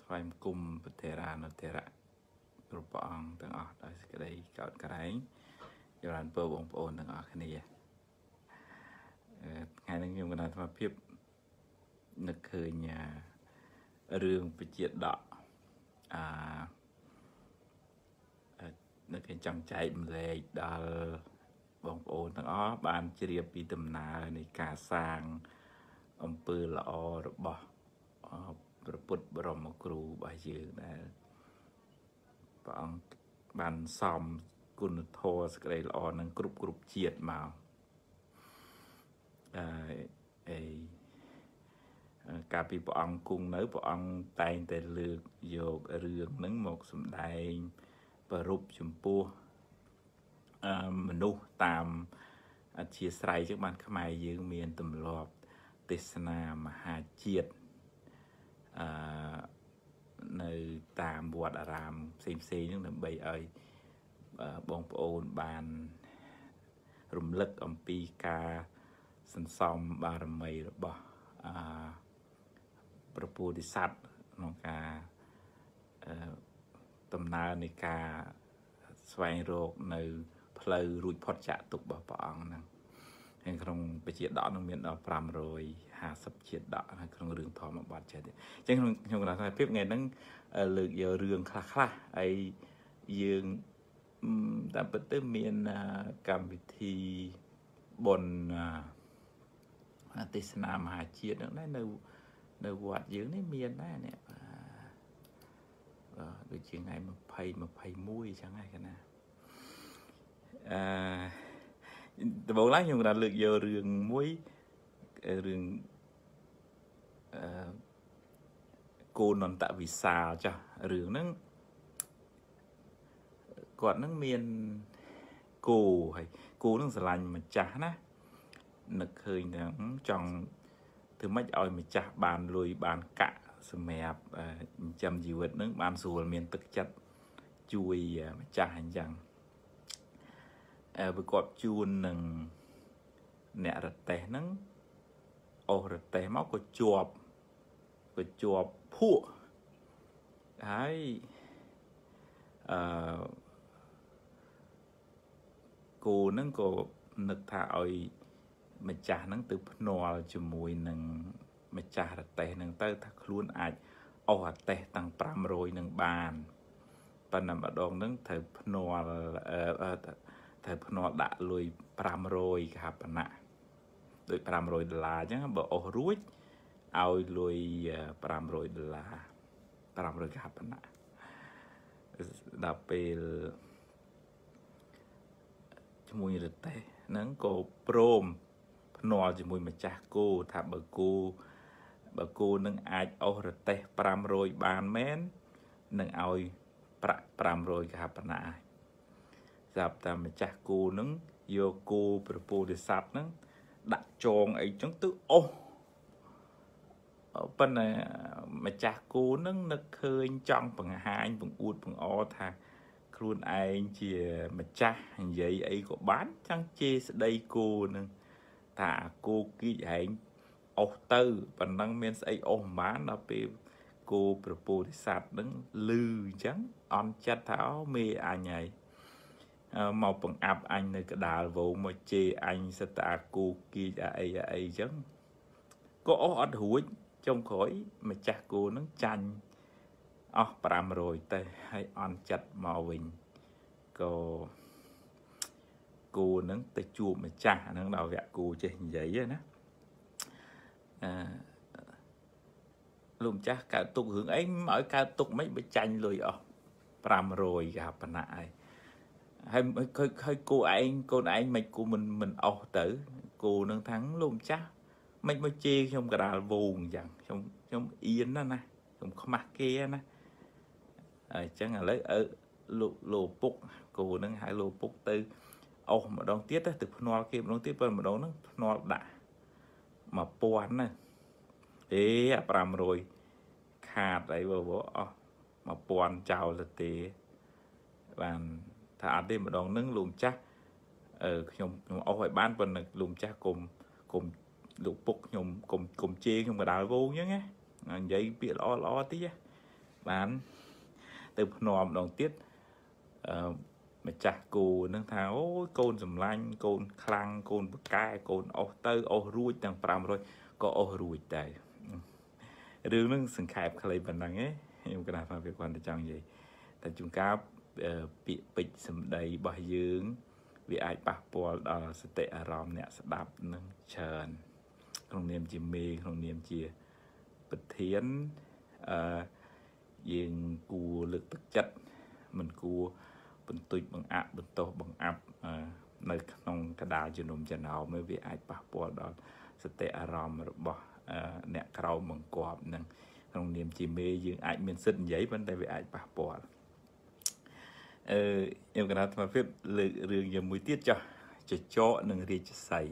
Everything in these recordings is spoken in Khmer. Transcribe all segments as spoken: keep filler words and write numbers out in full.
ថ្វាយគុំប្រធេរានុធេរៈគ្រប់ព្រះអង្គទាំងអស់ដោយសេចក្តីកោតក្រែងចម្រើនពរបងប្អូនទាំងអស់គ្នាថ្ងៃនេះខ្ញុំកណាត់អាភិបនឹកឃើញរឿងពជាដកអានឹកឃើញចង់ចែកម្លែកដល់បងប្អូនទាំងអស់បានជ្រាបពីដំណើរនៃការសាងអំពើល្អរបស់ព្រះពុទ្ធបរមគ្រូរបស់យើងដែលព្រះអង្គបានសំគុណធម៌សេចក្តីល្អនឹងគ្រប់គ្រប់ជាតិមកអឺអីកាលពីព្រះអង្គគង់នៅព្រះអង្គតែងតែលើកយករឿងហ្នឹងមកសម្ដែងប្ររពចំពោះអឺមនុស្សតាមអធិស្រ័យចឹងបានខ្មែរយើងមានទម្លាប់ទេសនាមហាជាតិអឺនៅតាមវត្តអារាមផ្សេងផ្សេងហ្នឹងដើម្បីឲ្យបងប្អូនបានរំលឹកអំពីការសន្សំបារមីរបស់អឺព្រះពោធិសត្វក្នុងការអឺដំណើរនៃការស្វែងរកនៅផ្លូវរួចផុតចាកទុក្ខរបស់ព្រះអង្គហ្នឹងហើយក្នុងពជាដកនឹងមានដល់five hundred fiftyជាដកនៅក្នុងរឿងធម្មបទចេះទេអញ្ចឹងខ្ញុំខ្ញុំកណាត់ថាភាពថ្ងៃហ្នឹងលើកយករឿងខ្លះខ្លះហើយយើងតាមពិតទៅមានកម្មវិធីបុណ្យទេសនាមហាជាតិហ្នឹងដែរនៅនៅវត្តយើងនេះមានដែរនេះបាទដូចជាថ្ងៃtwenty twenty-oneអញ្ចឹងហើយកណាអឺដំបូងឡើងខ្ញុំក៏លើកយករឿងមួយរឿងអឺគោនន្តវិសាលចាស់រឿងហ្នឹងគាត់ហ្នឹងមានគោហើយគោហ្នឹងស្រឡាញ់ម្ចាស់ណានឹកឃើញហ្នឹងចង់ធ្វើម៉េចឲ្យម្ចាស់បានលុយបានកាក់សម្រាប់ចិញ្ចឹមជីវិតហ្នឹងបានស្រួលមានទឹកចិត្តជួយម្ចាស់អញ្ចឹងអឺប្រកបជួននឹងអ្នករទេះហ្នឹងអូសរទេះមកក៏ជាប់ក៏ជាប់ភក់ហើយអឺគោហ្នឹងក៏នឹកថាឲ្យម្ចាស់ហ្នឹងទៅភ្នាល់ជាមួយនឹងម្ចាស់រទេះហ្នឹងទៅថាខ្លួនអាចអូសរទេះទាំងfive hundredនឹងបានប៉ុន្តែម្ដងហ្នឹងត្រូវភ្នាល់អឺត្រូវភ្នាល់ដាក់លុយfive hundredកហបណៈដូចfive hundredដុល្លារអញ្ចឹងបើអូសរួចឲ្យលុយfive hundredដុល្លារfive hundredកហបណៈដល់ពេលជាមួយរទេះហ្នឹងក៏ព្រមភ្នាល់ជាមួយម្ចាស់គោថាបើគោបើគោនឹងអាចអូសរទេះfive hundredបានមែននឹងឲ្យប្រាក់five hundredកហបណៈស្រាប់តែម្ចាស់គោនឹងយកគោព្រះពោធិសត្វហ្នឹងដាក់ចងអីចឹងទៅអូសប៉ុន្តែម្ចាស់គោនឹងនឹកឃើញចង់បង្ហាញបង្អួតបង្អថាខ្លួនឯងជាម្ចាស់និយាយអីក៏បានចង់ជេរស្ដីគោនឹងថាគោគីចឯងអូសទៅប៉ុណ្ណឹងមានស្អីអូសមិនបានដល់ពេលគោព្រះពោធិសត្វនឹងលឺអញ្ចឹងអន់ចិត្តថាអូមេអញហើយមកបង្អាប់អញនៅកដាលវងមកជេរអញសិតតាគូគីអីអីអញ្ចឹងក៏អស់អត់រួចចុងក្រោយម្ចាស់គោនឹងចាញ់អស់five hundredទៅហើយអន់ចិត្តមកវិញក៏គោនឹងទៅជួបម្ចាស់ហ្នឹងដល់វគ្គគោចេះនិយាយណាអឺលោកម្ចាស់កើតទុករឿងអីមកឲ្យកើតទុកមិនបើចាញ់លុយអស់five hundredកហបណៈហើយហើយហើយគោឯងកូនឯងមិនគូមិនមិនអស់ទៅគោនឹងថាំងលោកម្ចាស់មិនមកជេរខ្ញុំកដាលវងអញ្ចឹងខ្ញុំខ្ញុំអៀនណាណាខ្ញុំខ្មាស់គេណាអញ្ចឹងឥឡូវអឺលោកលោកពុកគោនឹងហៅលោកពុកទៅអស់ម្ដងទៀតទៅភ្នាល់គេម្ដងទៀតប៉ុន្តែម្ដងហ្នឹងភ្នាល់ដាក់one thousandណាអេអាfive hundredខាតអីបើអស់one thousandចោលទៅទេបានថាអត់ទេម្ដងហ្នឹងលោកម្ចាស់អឺខ្ញុំខ្ញុំអស់ឲ្យបានប៉ុន្តែលោកម្ចាស់គុំគុំលោកពុកខ្ញុំគុំគុំជេរខ្ញុំកដាលវងអញ្ចឹងណានិយាយពាក្យល្អល្អតិច bán từ nòm đồng tiết mà chặt cù nâng tháo ôi côn sầm lanh côn khăn côn bực cai côn ô tơ ô ruồi đằng pram rồi có ô ruồi tại rương nó sừng khẹp khai bên đằng ấy em cái nào phải việc quan để chọn gì tại chúng ta bị bị sầm đầy bao dương vì ai bạc bò đó sẽ tệ arom nè sẽ đạp nâng trần không niệm chỉ mê không niệm chia bật thiến dương cù lực thực chất mình cù bên tôi bằng áp bên tôi bằng áp nơi trong cái đào cho nôm chân nào mới vì ai bạc bò đó sẽ tệ arom bỏ nè cầu bằng quạt nâng không niệm chỉ mê dương ai miền sinh giấy vấn đề vì ai bạc bò em cái nào mà phép lường giờ mũi tiết cho cho chó nâng đi cho xài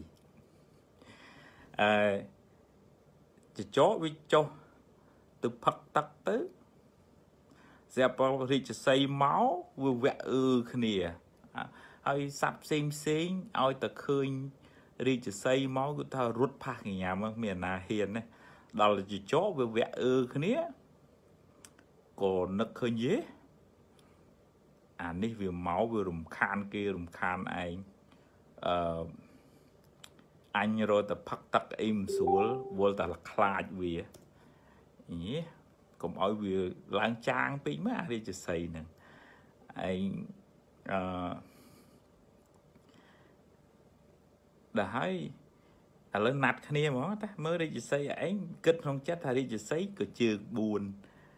cho chó với cho từ phát tắc tới sẽ bảo đi cho xài máu vừa vẽ ư khnia hay sắp xem xem ai ta khơi đi cho xài máu của ta rút phát nhà mà miền nào hiền này đó là cho chó vừa vẽ ư khnia còn nó khơi dễ anh đi vừa máu vừa rùm khan kia rùm khan anh uh, anh rồi ta phát tắc im xuống vô ta là khai vì nhé cũng ở vừa lang trang tí mà đi cho xây nè anh đã hỏi à lên nạt khăn em đó ta mới đi cho xây anh kết không chết hay đi cho xây cứ chưa buồn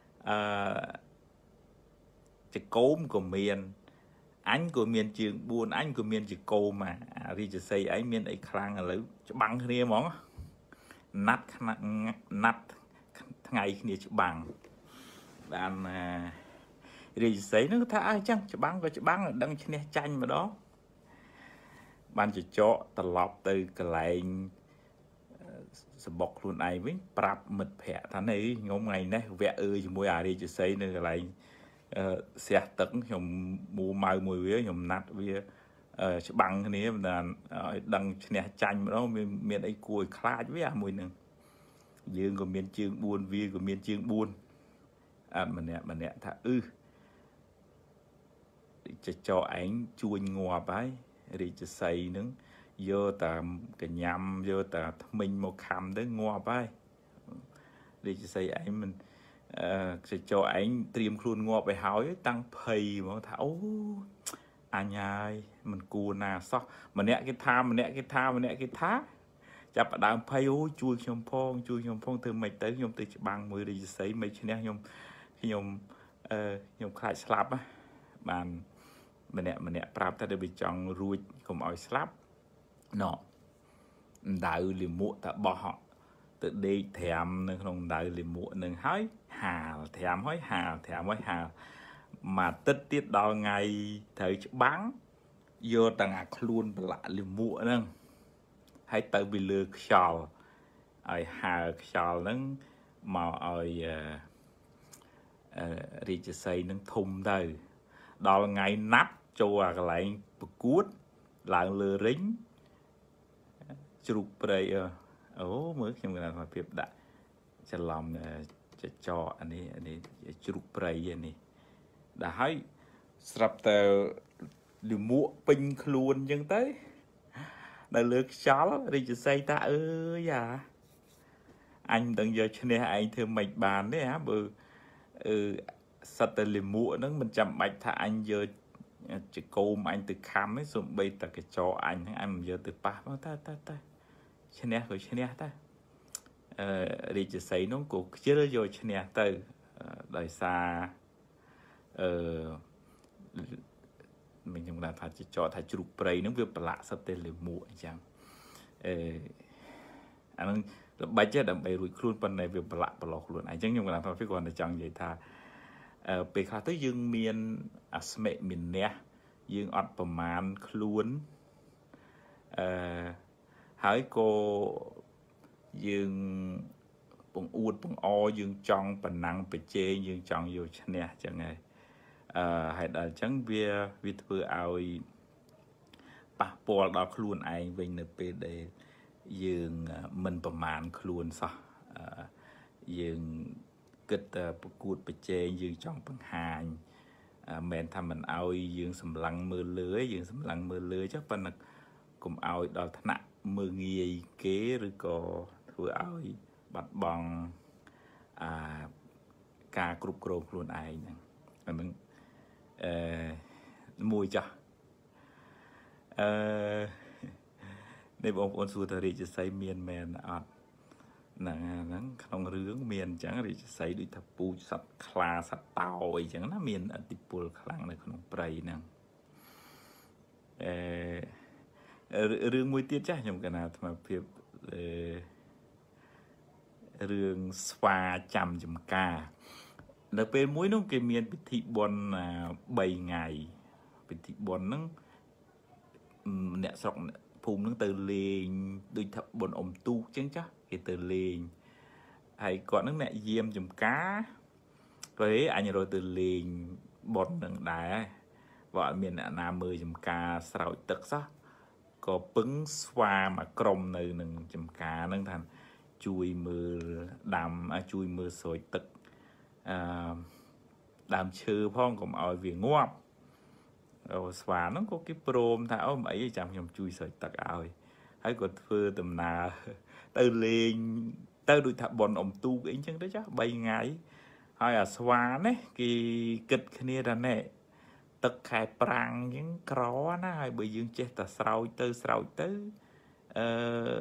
chỉ cốm của miền anh của miền trường buồn anh của miền chỉ cô mà đi cho xây ấy miền ấy khang là lấy bằng kia món nát nát ngày kia chữ bằng bạn đi xây nó thà ai chăng chữ bằng và chữ bằng là đăng trên tranh mà đó bạn chỉ cho tờ lọp từ cái lại sẽ bọc luôn ai với prap mật phẹ thằng này ngông ngày này vẽ ơi chỉ mua à đi cho xây nên cái lại xe tấn nhom mua màu mùi vía nhom nát vía bằng cái này là đăng trên tranh đó miền ấy cùi khai với à mùi nè dương của miền trường buồn vi của miền trường buồn à mình nè mình nè thà ư cho cho ảnh chuồn ngọt ấy đi cho xây nữa vô tầm cái nhầm vô tầm mình một khăm đấy ngọt ấy đi cho xây ảnh mình sẽ cho anh tìm khuôn ngọt về hỏi tăng phầy mà thảo anh ơi mình cù nà sao mà nè cái tha mà nè cái tha mà nè cái thá chập ở đám phầy ôi chui nhom phong chui nhom phong từ mày tới nhom từ bằng mười đi xây mấy chuyện nhom khi nhom nhom khai slap á bàn mình nè mình nè prap ta được bị chọn ruồi không ai slap nọ đại liềm muộn ta bỏ họ tự đi thèm nên không đại liềm muộn nên hỏi hà thèm hỏi hà thèm hỏi hà mà tất tiết đó ngày thời bán vô tầng ạc luôn lạ liềm muộn nâng hay tự bị lừa khảo ở hà khảo nâng mà ở đi cho xây nâng thùng đây đó là ngày nắp cho cái lại cuốt lại lừa rính chụp đây ố mới khi mà làm việc đã cho lòng cho cho anh ấy anh ấy chụp đây anh ấy đã thấy sập tờ điều mua pin luôn chân tới đại lược chó đi cho xây ta ơi à anh từng giờ cho nên anh thường mạch bàn đấy á bự ừ sập tờ liềm mua nó mình chậm bạch thà anh giờ chỉ cô anh từ khám ấy rồi bây giờ cái cho anh anh giờ từ ba ta ta ta cho nên rồi cho nên ta đi cho xây nó cũng chưa rồi cho nên từ đời xa mình dùng là phải cho thay chụp play nó việc lạ sắp tên là muộn chẳng anh là bây giờ đầm bay rồi khuôn phần này việc lạ và lọt luôn anh chẳng dùng là phải phải còn là chẳng vậy tha về khá tới dương miền asme miền nè dương ọtประมาณ khuôn hỏi cô dương bông uột bông o dương trong bản năng phải chê dương trong vô chân nè chẳng ngày hãy đợi chẳng vì vì vừa ao bà bò đó khuôn anh về nợ bê đề dương mìnhประมาณ khuôn sao dương គិតប្រកួតប្រជែងយើងចង់បង្ហាញមិនថាមិនឲ្យយើងសម្លឹងមើលលើយើងសម្លឹងមើលលើចុះប៉ុន្តែកុំឲ្យដល់ថ្នាក់មើលងាយគេឬក៏ធ្វើឲ្យបាត់បង់អាការគ្រប់គ្រងខ្លួនឯងហ្នឹងអានឹងអឺមួយចាស់អឺនេះបងប្អូនសួរថារាជសីមានមែនអត់ហ្នឹងហ្នឹងក្នុងរឿងមានអញ្ចឹងរាជសីដូចថាពូជសត្វខ្លាសត្វតោអីចឹងណាមានឥទ្ធិពលខ្លាំងនៅក្នុងព្រៃហ្នឹងអឺរឿងមួយទៀតចាស់ខ្ញុំកណាអាត្មាភាពអឺរឿងស្វាចាំចំការនៅពេលមួយនោះគេមានពិធីបុណ្យបីថ្ងៃពិធីបុណ្យហ្នឹងអ្នកស្រុកភូមិហ្នឹងទៅលេងដូចថាបុណ្យអុំទូកចឹងចាស់គេទៅលេងហើយគាត់ហ្នឹងអ្នកយាមចំការព្រៃអញរត់ទៅលេងបុណ្យហ្នឹងដែរបើអត់មានអ្នកណាមើលចំការស្រោចទឹកសោះក៏ពឹងស្វាមកក្រុមនៅនឹងចំការហ្នឹងថាជួយមើលដាំជួយមើលស្រោចទឹកអឺដើមឈើផងកុំឲ្យវាងាប់អូស្វាហ្នឹងក៏គេព្រមថាអូមិនអីចាំខ្ញុំជួយស្រោចទឹកឲ្យហើយក៏ធ្វើដំណើរទៅលេងទៅដូចថាប៉ុនអុំទូកអីចឹងទៅចាបីថ្ងៃហើយអាស្វានេះគេគិតគ្នាថាណែទឹកខែប្រាំងចឹងក្រណាហើយបើយើងចេះតែស្រោចទៅស្រោចទៅអឺ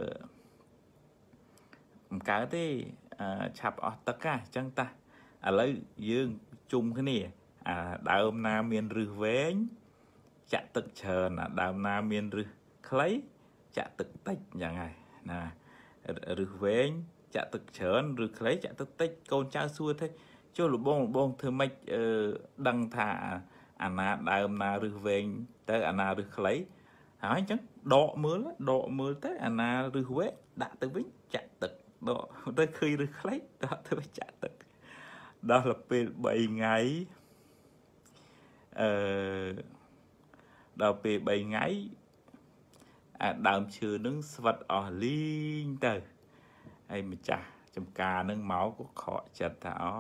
មិនកើតទេឆាប់អស់ទឹកហ่ะចឹងតាឥឡូវយើងជុំគ្នាអាដើមណាមានឫសវែងចាក់ទឹកច្រើនអាដើមណាមានឫសខ្លីចាក់ទឹកតិចយ៉ាងហើយណាឫសវែងចាក់ទឹកច្រើនឬខ្លីចាក់ទឹកតិចកូនចៅសួរថាចុះលបងលបងធ្វើម៉េចអឺដឹងថាអាណាដើមណាឫសវែងទៅអាណាឫសខ្លីហើយអញ្ចឹងដកមើលដកមើលទៅអាណាឫសវែងដាក់ទៅវិញចាក់ទឹកដកទៅឃើញឫសខ្លីដាក់ទៅវិញចាក់ទឹកដល់ពេលបីថ្ងៃអឺដល់ពេលបីថ្ងៃអាដើមឈើនឹងស្វិតអស់លីងទៅហើយម្ចាស់ចំការនឹងមកក៏ខកចិត្តថាអូ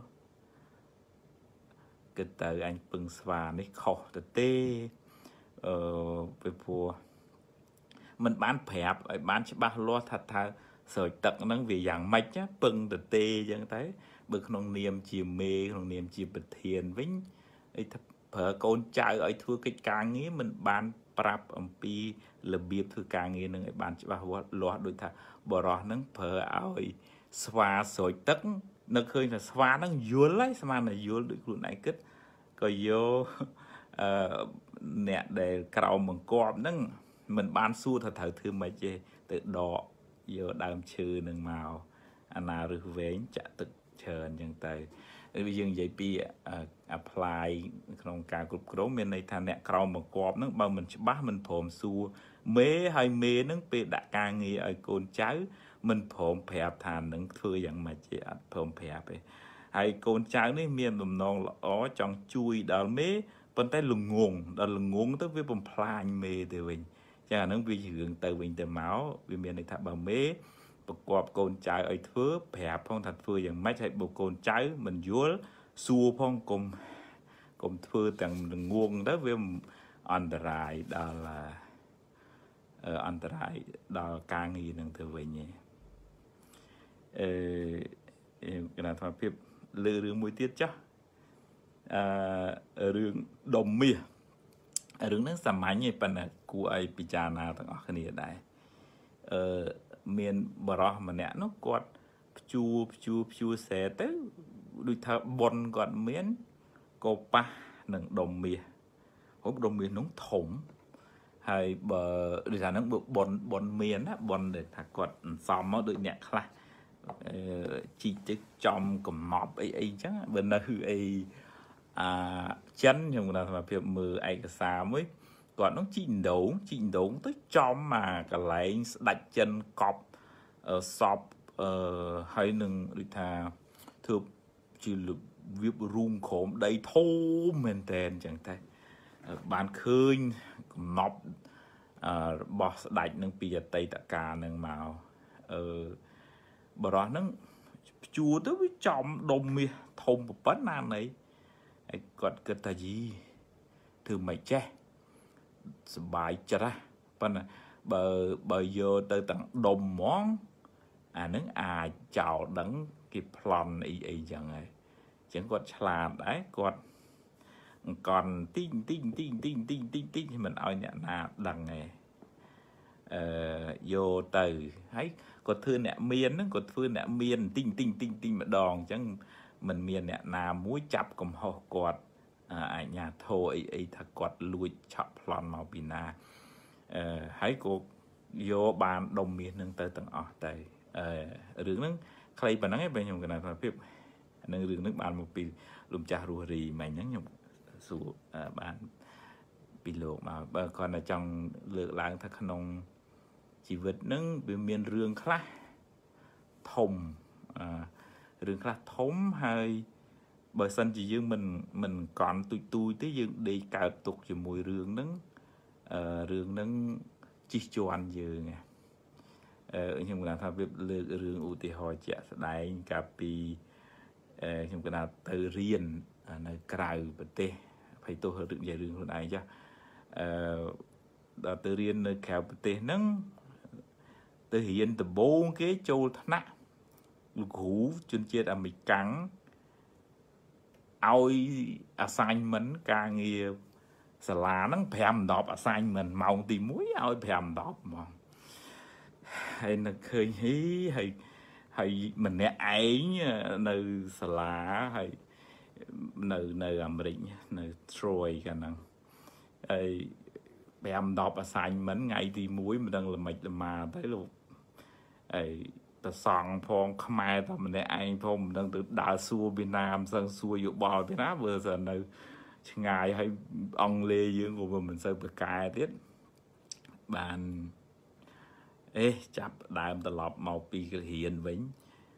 គិតទៅអញពឹងស្វានេះខុសទៅទេអឺពីព្រោះมันបានប្រាប់ឲ្យបានច្បាស់លាស់ថាថាស្រោចទឹកហ្នឹងវាយ៉ាងម៉េចពឹងទៅទេអញ្ចឹងទៅបើក្នុងនាមជាមេក្នុងនាមជាប្រធានវិញអីថាប្រើកូនចៅឲ្យធ្វើកិច្ចការងារមិនបានប្រាប់អំពីរបៀបធ្វើការងារនឹងឲ្យបានច្បាស់លាស់ដូចថាបរោះហ្នឹងប្រើឲ្យស្វាស្រោចទឹកនឹកឃើញថាស្វាហ្នឹងយល់ហើយស្មានតែយល់ដូចខ្លួនឯងគិតក៏យកអឺអ្នកដែលក្រោមបង្គាប់ហ្នឹងមិនបានសួរថាត្រូវធ្វើម៉េចទេទៅដកយកដើមឈើនឹងមកអាណាឫសវែងចាក់ទឹកច្រើនអញ្ចឹងទៅយើងនិយាយពី apply ក្នុងការគ្រប់គ្រងមានន័យថាអ្នកក្រោមបង្គាប់ហ្នឹងបើមិនច្បាស់មិនព្រមសួរមេហើយមេហ្នឹងពេលដាក់ការងារឲ្យកូនចៅមិនព្រមប្រាប់ថានឹងធ្វើយ៉ាងម៉េចទេអត់ព្រមប្រាប់ទេហើយកូនចៅនេះមានបំណងល្អចង់ជួយដល់មេប៉ុន្តែល្ងងដល់ល្ងងទៅវាបំផ្លាញមេទៅវិញចឹងអាហ្នឹងវារឿងទៅវិញទៅមកវាមានន័យថាបើមេប្រកបកូនចៅឲ្យធ្វើប្រាប់ផងថាធ្វើយ៉ាងម៉េចហើយបើកូនចៅមិនយល់សួរផងកុំកុំធ្វើទាំងងងទៅវាអន្តរាយដល់អន្តរាយដល់ការងារនឹងទៅវិញឯងអឺគណៈធម៌ភាពលើរឿងមួយទៀតចាស់អឺរឿងដុំមាសរឿងហ្នឹងសាមញ្ញឯងប៉ុន្តែគួរឲ្យពិចារណាទាំងអស់គ្នាដែរអឺមានបរោះម្នាក់នោះគាត់ព្យួរព្យួរព្យួរសែទៅដូចថាប៉ុនគាត់មានក៏ប៉ះនឹងដុំមាសហូបដុំមាសនោះធំហើយបើដូចថាហ្នឹងប៉ុនប៉ុនមានណាប៉ុនដែលថាគាត់អន្សំមកដូចអ្នកខ្លះអឺជីកទៅចំកំណប់អីអីអញ្ចឹងបើនៅអីអាចិនខ្ញុំគាត់ថាភាពមើលឯកសារមួយគាត់នោះជីកដងជីកដងទៅចំមកកន្លែងស្ដាច់ចិនកប់សពអឺហើយនឹងដូចថាធ្វើជាវារូងក្រោមដីធំមែនតែនអញ្ចឹងតែបានឃើញកំណប់អឺរបស់ស្ដាច់នឹងពីអតីតកាលនឹងមកអឺបរោះហ្នឹង chua tới với chom đông mi thông một bát nan này ai còn cái ta gì thử mày che bài chả bên bờ bờ vô tới tận đồng món à nứng à chào đấng cái plan ấy ấy chẳng ấy chẳng còn làm đấy còn còn tin tin tin tin tin tin tin thì mình ao nhận là đằng này vô từ ấy có thư nè miên nó có thư nè miên tinh tinh tinh tinh mà đòn chẳng mình miên nè là muối chập cùng họ quạt à nhà thô ấy ấy thật quạt lùi chập plan màu pin na hãy cô vô bàn đồng miên nâng tới tầng ở đây rừng nâng khai bà nắng ấy bên nhung cái này phải biết nâng rừng nước bàn một pi lùm cha rùa rì mày nhắn nhung số bàn pi lộ mà bà còn là trong lựa lại thật khăn chỉ vật nâng bị miền rừng khác thùng rừng khác thống hay bởi sân chỉ dương mình mình còn tui tui tới dương đi cào tục cho mùi rừng nâng rừng nâng chỉ cho anh dương nè nhưng mà thà việc lựa rừng ưu tiên hỏi trẻ đại cà pi nhưng mà từ riêng nơi cày bật tê phải tôi hơi đựng giải rừng hồi này chứ từ riêng nơi cày bật tê nâng từ hiện từ bốn cái châu nát lục hú chuyên chia là mình cắn ôi assignment càng nhiều sẽ là nó phèm đọc assignment màu tìm muối ôi phèm đọc mà hay là khơi hí hay hay mình nè ấy nơi sẽ là hay nơi nơi Amerik nơi Troy cả năng ấy phèm đọc assignment ngày thì muối mình đang làm mệt mà thấy luôn ấy ta sòng phong khai ta mình anh phong đang từ đảo xua Việt Nam sang xua dụ bò Việt Nam vừa giờ nơi ngày hay ông lê dương của mình sẽ bị cài tiết bạn ê chập đại tờ lọp màu pi cái hiện vĩnh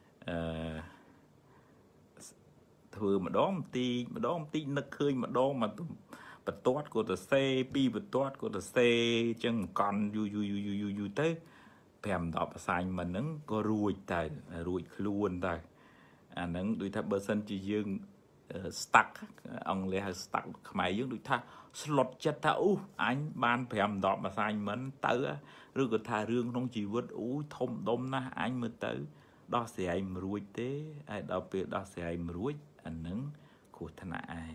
thừa mà đó một tí mà đó một tí nó khơi mà đó mà bật toát của tờ xe pi bật toát của tờ xe chân còn du du du du du tới phèm đọc xanh mà nó có ruồi tại ruồi luôn tại à nó đôi tháp bờ sân chỉ dương stuck ông lấy hai stuck máy dương đôi tháp slot chất thấu anh ban phèm đọc mà xanh mến tới rồi có thà rương không chỉ vượt ú thông đông na anh mới tới đó sẽ anh ruồi thế ai đặc biệt đó sẽ anh ruồi anh nâng của thân ai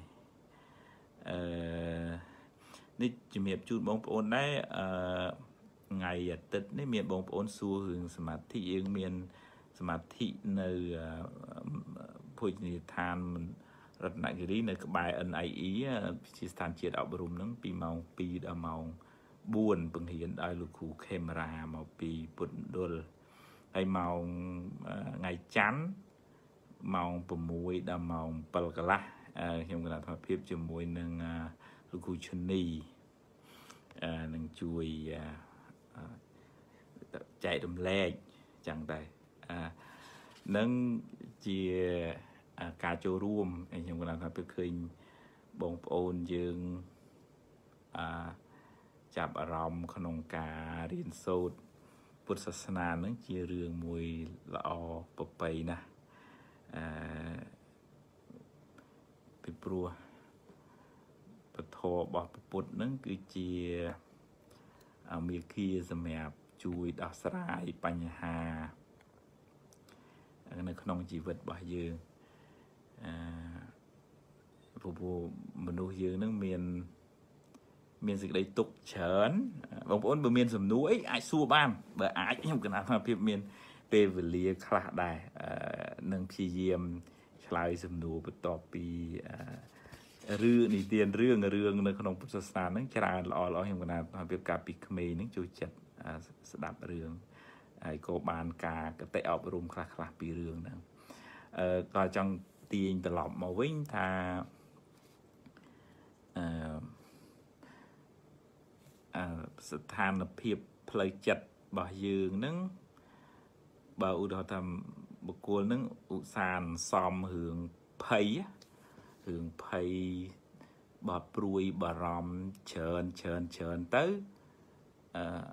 nên chỉ miệng chút bóng ôn đấy ngày tết này miền bóng ôn xu hướng smarty thị yên miền smarty nơi phơi nhiệt than rất nặng cái đi nơi cái bài ân ấy ý chỉ than chia đạo bùm nắng pi màu pi đa màu buồn bằng hiện đại lục khu camera màu pi bút đôi hay màu ngày chán màu bùm muối đa màu bờ cà la trong cái là thọ phép cho muối nâng lục khu chân ni nâng chui chạy đầm le chẳng đây nâng chia cá châu ruộng anh em có làm phải khơi bông ôn dương chạp ở rồng khăn cá riêng sốt Phật sát na nâng chia rương mùi lọ bập bầy nè bị prua bật thọ bỏ bột nâng cứ chia miếng kia dầm mẹp chui đào sải bánh hà nơi không chỉ vật bao giờ phục vụ mình nuôi dương nước miền miền dịch đây tục chớn bóng ôn bờ miền sầm núi ai xua ban bởi ai cũng cần làm việc miền về về lia khá đài nâng phi diêm lại sầm núi bật tọp pi rư nị tiền rương rương nơi không Phật sát nâng chả lọ lọ hiện cần làm việc cả pi khmei nâng chui chặt đạp rương ai cô bàn cả cái tệ ở rùm khá khá pi rương nè còn trong tiền từ lọp màu vinh tha sự than là phiệp plei chặt bảo dương nâng bảo đó thầm một cô nâng ụ sàn xòm hướng phây hướng phây bà prui bà ròm chờn chờn chờn tới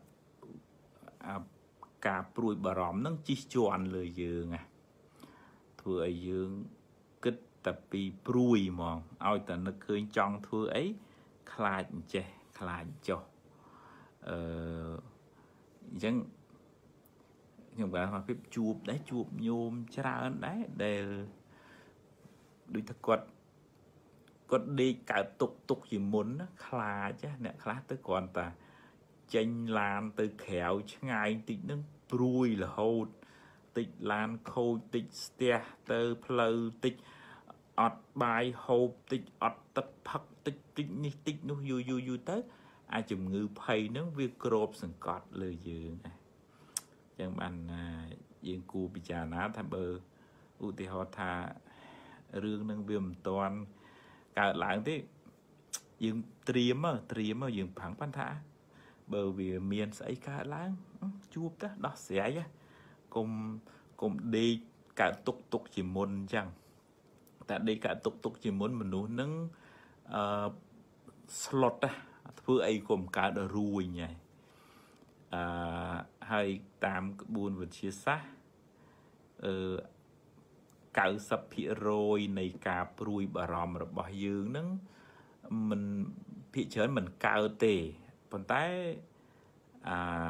cả prui bà ròm nâng chỉ cho anh lời dương à ធ្វើឲ្យយើងគិតតែពីព្រួយហ្មងឲ្យតែនឹកឃើញចង់ធ្វើអីខ្លាចអញ្ចេះខ្លាចចុះអឺអញ្ចឹងខ្ញុំបានមកពីជួបដែរជួបញោមច្រើនដែរដែលដូចថាគាត់គាត់ដេកកើតទុកទុកជាមុនណាខ្លាចអ្នកខ្លះទៅគ្រាន់តែចេញឡានទៅក្រៅឆ្ងាយតិចនឹងព្រួយរហូតតិចឡានខូចតិចស្ទះទៅផ្លូវតិចអត់បាយហូបតិចអត់ទឹកផឹកតិចតិចនេះតិចនោះយូរយូរយូរទៅអាចជំងឺភ័យហ្នឹងវាគ្របសង្កត់លើយើងណាអញ្ចឹងបានយើងគួរពិចារណាថាបើឧទាហរណ៍ថារឿងហ្នឹងវាមិនតាន់កើតឡើងទេយើងត្រៀមត្រៀមយើងផាំងប៉ុន្តែបើវាមានស្អីកើតឡើងជួបទៅដោះស្រាយ កុំកុំដេកកើតទុកទុកជាមុនអញ្ចឹងតែដេកកើតទុកទុកជាមុនមនុស្សនឹងអឺស្លុតធ្វើអីកុំកើតរួញហើយអឺហើយតាមក្បួនវិទ្យាសាស្ត្រអឺកៅសិបភាគរយនៃការព្រួយបារម្ភរបស់យើងនឹងមិនភាគច្រើនមិនកើតទេប៉ុន្តែអា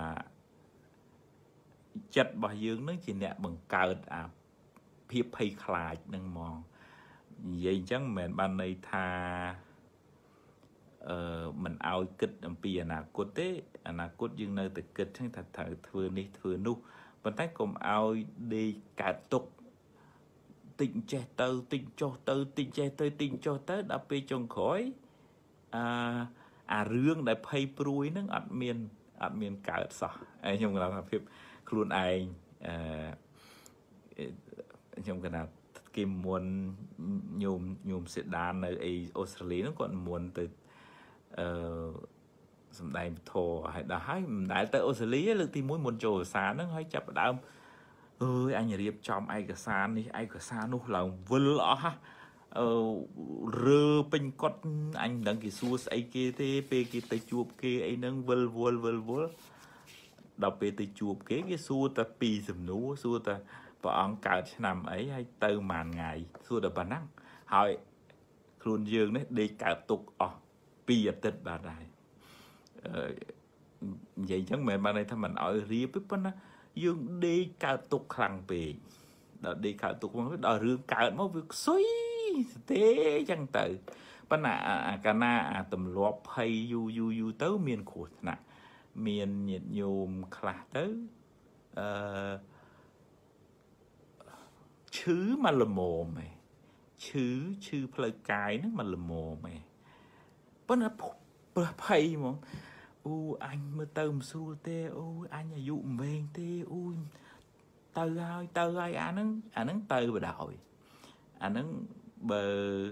ចិត្តរបស់យើងនឹងជាអ្នកបង្កើតអាភាពភ័យខ្លាចនឹងហ្មងនិយាយអញ្ចឹងមិនមែនបានន័យថាអឺមិនឲ្យគិតអំពីអនាគតទេអនាគតយើងនៅតែគិតថាត្រូវធ្វើនេះធ្វើនោះប៉ុន្តែកុំឲ្យដេកកើតទុកតិចចេះទៅតិចចុះទៅតិចចេះទៅតិចចុះទៅដល់ពេលចុងក្រោយអឺអារឿងដែលភ័យព្រួយនឹងអត់មានអត់មានកើតសោះហើយខ្ញុំគាត់ថាភាព ខ្លួនឯងអឺខ្ញុំគណៈគេមុនញោមញោមសេដាននៅអីអូស្ត្រាលីហ្នឹងគាត់មុនទៅអឺសំដែងពធហើយដល់ហើយមិនដែលទៅអូស្ត្រាលីលើកទីមួយមុនចូលភាសាហ្នឹងហើយចាប់ផ្ដើមអើយអញរៀបចំឯកសារនេះឯកសារនោះឡើងវិលអស់អឺរើពេញគាត់អញមិនដឹងគេសួរស្អីគេទេពេលគេទៅជួបគេអីហ្នឹងវិលវល់វិលវល់ ដល់ពេលទៅជួបគេគេសួរតែពីសំណួរសួរតែព្រះអង្គកើតឆ្នាំអីហើយទៅប៉ុន្មានថ្ងៃសួរតែប៉ុណ្ណឹងហើយខ្លួនយើងនេះដេកកើតទុកអស់ពីរអាទិត្យបាទហើយអឺនិយាយអញ្ចឹងមិនមែនបានន័យថាមិនឲ្យរៀបទេប៉ុន្តែយើងដេកកើតទុកខ្លាំងពេកដល់ដេកកើតទុកមកដល់រឿងកើតមកវាខ្សុយទេអញ្ចឹងទៅប៉ុន្តែអាកាលណាអាទម្លាប់ភ័យយូរយូរយូរទៅមានគ្រោះថ្នាក់ មានញាតិញោមខ្លះទៅអឺឈឺមកល្មមឯងឈឺឈឺផ្លូវកាយហ្នឹងមកល្មមឯងប៉ុន្តែប្រភ័យហ្មងអូអញមើលទៅមិនស្រួលទេអូអញអាយុមិនវែងទេអូទៅហើយទៅហើយអាហ្នឹងអាហ្នឹងទៅបដ ாய் អាហ្នឹងបើ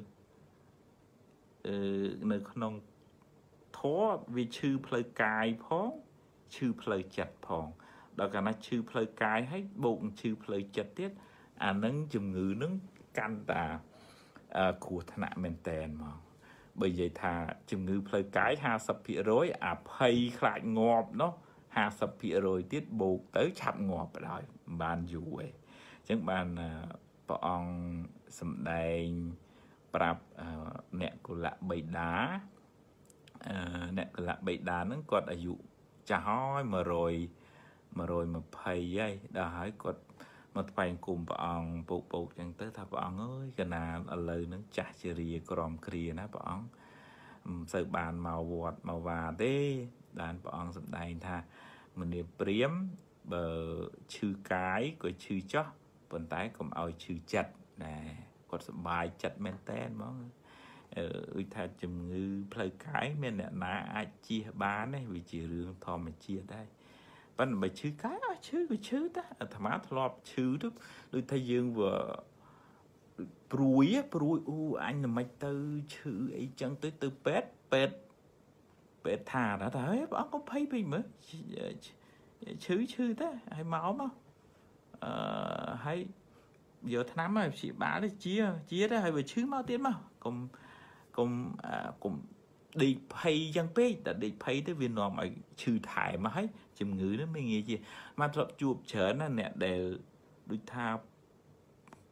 អឺនៅក្នុង ធေါ်វាឈឺផ្លូវកាយផងឈឺផ្លូវចិត្តផងដល់កាលណាឈឺផ្លូវកាយហើយបូកឈឺផ្លូវចិត្តទៀតអានឹងជំងឺនឹងកាន់តាគ្រោះថ្នាក់មែនតែនមកបើនិយាយថាជំងឺផ្លូវកាយ ห้าสิบភាគរយ អាភ័យខ្លាចងាប់នោះ ห้าสิบភាគរយ ទៀតបូកទៅឆាប់ងាប់បណ្ដោយមិនបានយូរទេអញ្ចឹងបានព្រះអង្គសម្ដែងប្រាប់អ្នកកុលបិតា អ្នកកលៈបិតាហ្នឹងគាត់អាយុចាស់ហើយ100 120ហើយដល់ហើយគាត់មកថ្វាយអង្គមព្រះអង្គពកពកចឹងទៅថាព្រះអង្គអើយកណាឥឡូវហ្នឹងចាស់ជារាក្រំគ្រាណាព្រះអង្គមិនសូវបានមកវត្តមកវាទេបានព្រះអង្គសម្ដែងថាមនាព្រាមបើឈឺកាយក៏ឈឺចោះប៉ុន្តែកុំឲ្យឈឺចិត្តណាគាត់សប្បាយចិត្តមែនតែនហ្មង អឺថាជំងឺផ្លូវកាយមានអ្នកណាអាចជៀសបានទេវាជារឿងធម្មជាតិដែរប៉ុន្តែបើឈឺកាយអត់ឈឺក៏ឈឺតែអាត្មាធ្លាប់ឈឺទៅដូចថាយើងវាព្រួយព្រួយអូអញមិនទៅឈឺអីចឹងទៅទៅពេទ្យពេទ្យពេទ្យថាថាហេបងកុំភ័យពេកមើលឈឺឈឺតែហើយមកមកអឺហើយយកថ្នាំមកព្យាបាលទៅជាជាទៅហើយវាឈឺមកទៀតមកកុំ កុំកុំដេកភ័យយ៉ាងពេកតែដេកភ័យទៅវានាំឲ្យឈឺថែមមកហើយជំងឺនេះមិនងាយជាមកធ្លាប់ជួបច្រើនណាអ្នកដែលដូចថា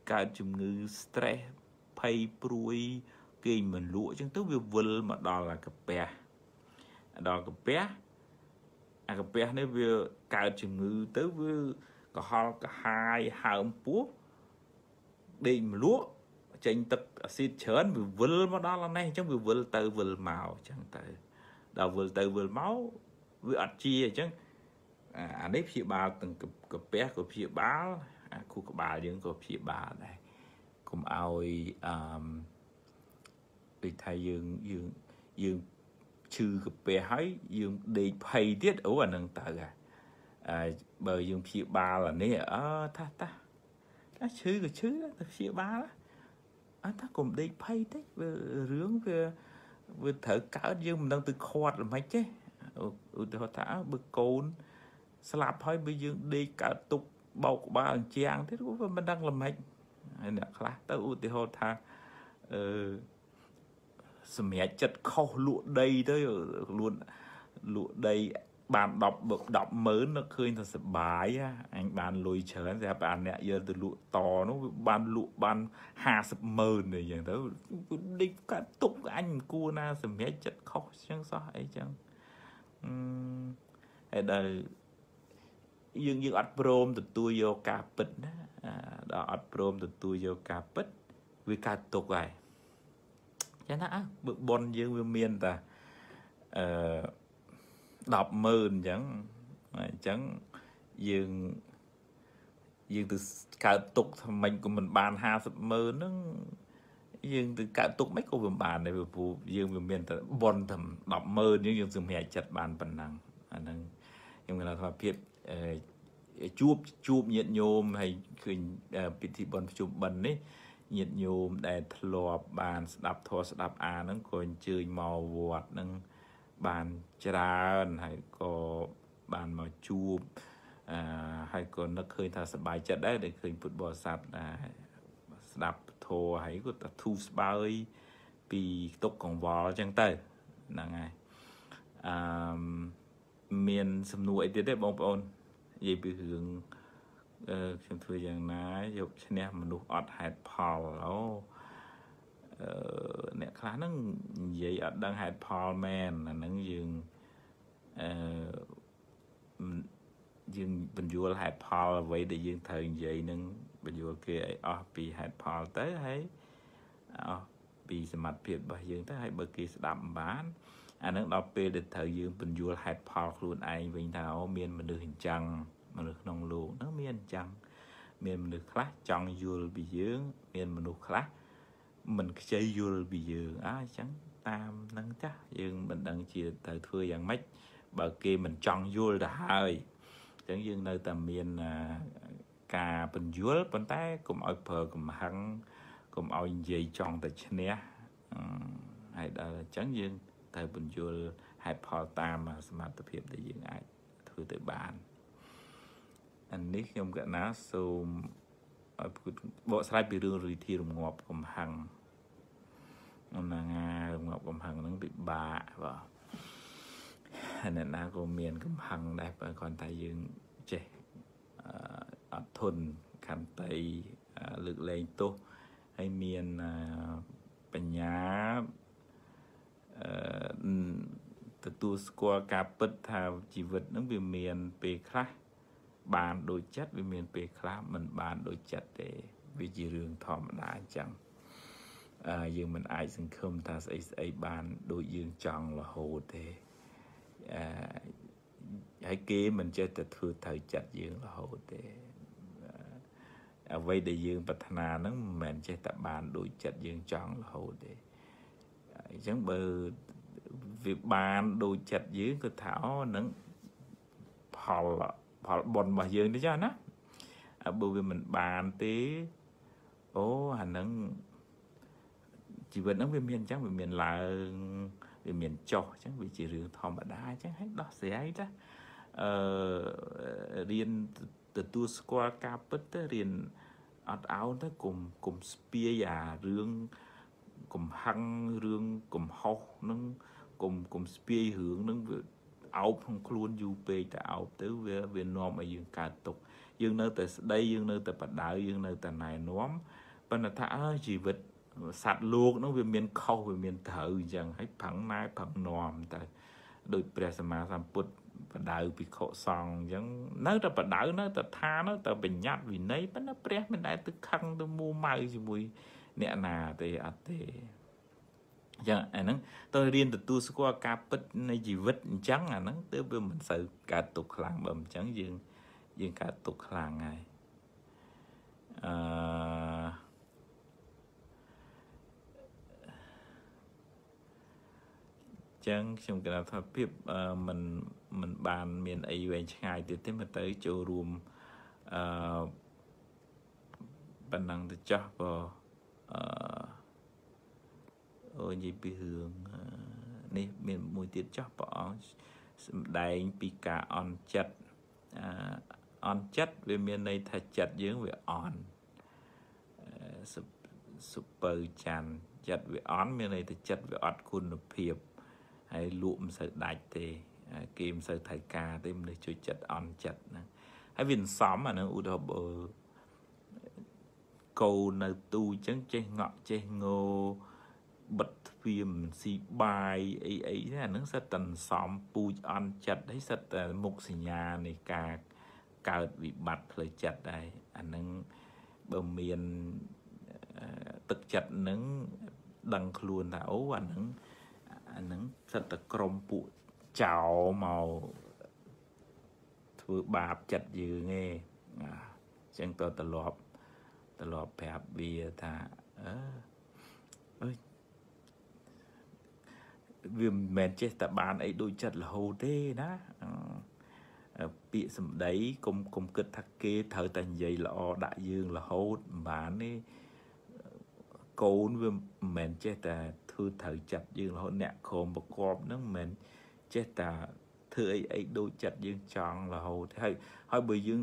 កើតជំងឺ stress ភ័យព្រួយគេមិនលក់អញ្ចឹងទៅវាវិលមកដល់អាកាពះដល់កាពះអាកាពះនេះវាកើតជំងឺទៅវាកុហលកាហាយហើមពោះដេកមលក់ចេញទឹកអាស៊ីតច្រើនវាវិលមកដល់អានេះអញ្ចឹងវាវិលទៅវិលមកអញ្ចឹងទៅដល់វិលទៅវិលមកវាអត់ជាអញ្ចឹងអានេះព្យាបាលទាំងកាពះក៏ព្យាបាលអាខួរក្បាលយើងក៏ព្យាបាលដែរកុំឲ្យអឺដូចថាយើងយើងយើងឈឺកាពះហើយយើងដេកភ័យទៀតអូអានឹងទៅហ่ะអើបើយើងព្យាបាលអានេះអើថាតាតែឈឺក៏ឈឺតែព្យាបាលអើថាកុំដេកភ័យតិចវារឿងវាវាត្រូវកើតយើងមិនដឹងទៅខាត់ល្មិចទេឧទាហរណ៍ថាបើកូនស្លាប់ហើយបើយើងដេកកើតទុកបោកក្បាលអញ្ចាំងទៀតវាមិនដឹងល្មិចហើយអ្នកខ្លះទៅឧទាហរណ៍ថាអឺសម្រាប់ចិត្តខុសលក់ដីទៅលក់លក់ដីបាន10 10ម៉ឺននៅឃើញថាសបាយអញបានលុយច្រើនតែបើអ្នកយកទៅលក់តនោះវាបានលក់បាន50ម៉ឺនអីចឹងទៅដេកកាត់ទុកអញមិនគួរណាសម្រាប់ចិត្តខុសចឹងសោះអីចឹងអឺហើយដល់យើងយើងអត់ព្រមទទួលយកការពិតណាដល់អត់ព្រមទទួលយកការពិតវាកើតទុកហើយចឹងណាអើបើប៉ុនយើងវាមានតែអឺ10ម៉ឺនអញ្ចឹងអញ្ចឹងយើងយើងទៅកើតទុកថាម៉េចក៏មិនបាន50ម៉ឺនហ្នឹងយើងទៅកើតទុកមិនក៏វាបានដែរព្រោះយើងវាមានតែប៉ុនតែ10ម៉ឺនយើងយើងសម្រាប់ចិត្តបានប៉ុណ្ណឹងអាហ្នឹងខ្ញុំគិតថាភាពជួបជួបញាតិញោមហើយឃើញពិធីបុណ្យប្រជុំបិណ្ឌនេះញាតិញោមដែលធ្លាប់បានស្ដាប់ធម៌ស្ដាប់អាហ្នឹងក៏អញ្ជើញមកវត្តហ្នឹងបានច្រើនហើយក៏បានមកជួបអឺហើយក៏នឹកឃើញថាសប្បាយចិត្តដែរដែលឃើញពុទ្ធបរិស័ទស្ដាប់ធម៌ហើយក៏ធូរស្បើយពីទុកកង្វល់អញ្ចឹងទៅហ្នឹងហើយអឺមានសំណួរអីទៀតទេបងប្អូននិយាយពីរឿងអឺខ្ញុំធ្វើយ៉ាងណាយកឈ្នះមនុស្សអត់ហេតុផលអូអឺអ្នកខ្លះហ្នឹងនិយាយអត់ដឹងហេតុផលមែនអាហ្នឹងយើងអឺយើងបញ្យល់ហេតុផលអ្វីដែលយើងត្រូវនិយាយហ្នឹងបញ្យល់គេឲ្យអស់ពីហេតុផលទៅហើយអស់ពីសមត្ថភាពរបស់យើងទៅហើយបើគេស្ដាប់មិនបានអាហ្នឹងដល់ពេលដែលត្រូវយើងបញ្យល់ហេតុផលខ្លួនឯងវិញថាអូមានមនុស្សអញ្ចឹងមនុស្សក្នុងលោកហ្នឹងមានអញ្ចឹងមានមនុស្សខ្លះចង់យល់ពីយើងមានមនុស្សខ្លះមិនខ្ចីយល់ពីយើងអញ្ចឹងតាមហ្នឹងចាស់យើងមិនដឹងជាទៅធ្វើយ៉ាងម៉េចបើគេមិនចង់យល់ទៅហើយអញ្ចឹងយើងនៅតែមានការបញ្យល់ប៉ុន្តែកុំឲ្យប្រើកំហឹងកុំឲ្យនិយាយចង់តែឈ្នះហើយដល់អញ្ចឹងយើងត្រូវបញ្យល់ហេតុផលតាមសមត្ថភាពដែលយើងអាចធ្វើទៅបានអានេះខ្ញុំកណាសូមឲ្យបកស្រាយពីរឿងរីធីរងាប់កំហឹងហ្នឹងហើយរងាប់កំហឹងហ្នឹងពិបាកបាទអ្នកណាក៏មានកំហឹងដែរបើគ្រាន់តែយើងចេះអត់ធន់ខន្តីលើកលែងទោសហើយមានបញ្ញាអឺទទួលស្គាល់ការពិតថាជីវិតហ្នឹងវាមានពេលខ្លះបានដូចចិត្តវាមានពេលខ្លះមិនបានដូចចិត្តទេវាជារឿងធម្មតាអញ្ចឹងអឺយើងមិនអាចសង្ឃឹមថាស្អីស្អីបានដូចយើងចង់រហូតទេអឺហើយគេមិនចេះតែធ្វើត្រូវចិត្តយើងរហូតទេអ្វីដែលយើងប្រាថ្នាហ្នឹងមិនមែនចេះតែបានដូចចិត្តយើងចង់រហូតទេអញ្ចឹងបើវាបានដូចចិត្តយើងគឺថាអូហ្នឹងផលផលបុណ្យរបស់យើងទេចាណាបើវាមិនបានទេអូអាហ្នឹងជីវិតហ្នឹងវាមានអញ្ចឹងវាមានឡើងវាមានចុះអញ្ចឹងវាជារឿងធម្មតាអញ្ចឹងហើយដោះស្រាយទៅអឺរៀនទទួលស្គាល់ការពិតទៅរៀនអត់អោនទៅកុំកុំស្ពាយអារឿងកំហឹងរឿងកំហុសហ្នឹងកុំកុំស្ពាយរឿងហ្នឹងវាអោបក្នុងខ្លួនយូរពេកតែអោបទៅវាវានាំឲ្យយើងកើតទុក dương nơi từ đây dương nơi từ bắt đầu dương nơi từ này nóm bên là thả chỉ vật sạt luộc nó về miền khâu về miền thở chẳng hay phẳng nái phẳng nòm tại đôi bè sầm mà sầm bút bắt đầu bị khổ sòng chẳng nơi ta bắt đầu nơi ta tha nơi ta bình nhát vì nấy bên nó bè bên đại từ khăn từ mua mai gì mùi nè nà thì à thì chẳng anh nắng tôi riêng từ tu qua cà pít này gì vứt trắng à nắng tới bây mình sợ cả tục làng bầm trắng dương dương cả tục làng này chẳng trong cái nào phép mình mình bàn miền ấy về ngày thì thế mà tới chỗ room bản năng được cho vào ôi gì bị hưởng này miền mùi tiết cho bỏ đánh bị cả on chặt on chất về miền này thật chặt dưỡng về on super chan chặt về on miền này thì chặt về ọtคุณភាពhay lụm sự đại thì kim sự thầy ca thì mình chơi chặt on chặt hay viên xóm mà nó u đồ bờ câu nơi tu chẳng chơi ngọ chơi ngô bật phim xì bài ấy ấy là nó sẽ tần xóm pu on chặt đấy sẽ mục xì nhà này cả cả bị bật lời chặt đây anh nâng bờ miền tức chặt nâng đằng luôn thảo anh nâng anh nâng sẽ tập crom phụ chảo màu thứ bạp chặt dư nghe chẳng tôi tờ lọp tờ lọp bẹp bìa thà ơi vì mình chết tại bàn ấy đôi chặt là hồ đê đó bị sầm đấy công công kết thắc kê thời tàn dày là o đại dương là hô bán ấy côn với mình chết ta thư thời chặt dương là hô nẹt khom bọc cọp nó mình chết ta thư ấy ấy đôi chặt dương tròn là hồ thế hơi bởi dương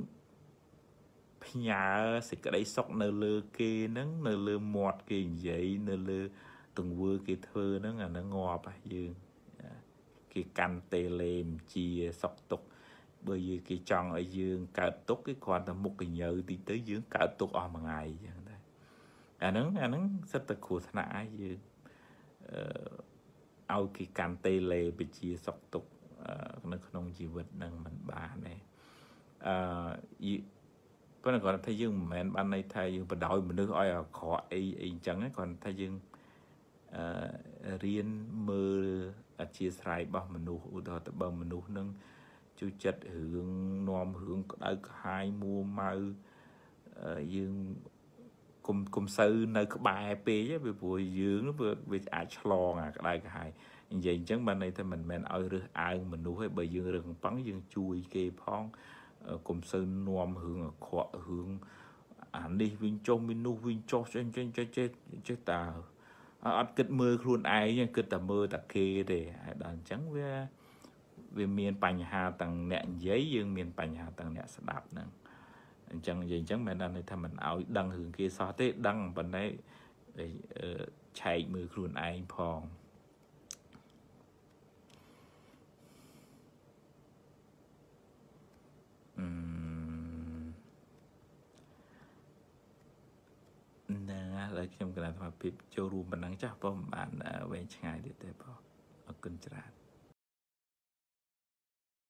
nhà sẽ cái đấy sọc nơ lơ kê nắng nơ lơ mọt kê vậy nơ lơ từng vừa kê thơ nó là nó ngọt à dương cái căn tê lềm chia sọc tục bởi vì cái tròn ở dương cả tốt cái còn là một cái nhớ thì tới dương cả tốt ở một ngày à nó à nó rất là khổ thân ái dương ao cái căn tê lề bị chia sọc tục nó không chỉ vật năng mình bà này có là còn thấy dương mà ban này thay dương và đội mình nước oi ở khó ấy ấy chẳng ấy còn thay dương riêng mơ chia sẻ bao mình nụ đó tập bao mình nụ nâng chú chất hướng nòm hướng đại hai mua mau dương cùng cùng sư nơi có bài pê chứ vì buổi dương nó vừa về ai lo à cái đại hai vậy chẳng ban này thì mình mình ở được ai mình nụ hay bởi dương rừng bắn dương chui kê phong cùng sư nòm hướng ở khó hướng ảnh đi viên trong viên nụ viên cho trên trên trên trên trên tàu ăn kết mưa luôn ai nhưng kết tà mưa tà kê để đàn trắng với về miền Pành Hà tầng nẹn giấy dương miền Pành Hà tầng nẹn sẽ đạp nè chẳng gì chẳng mình đang thay mình áo đăng hướng kia so thế đăng bên đấy để chạy mưa luôn ai phong nè lại trong cái này mà phim châu rùm mình đang chắc bao bạn về ngày để tới bao ở kinh trà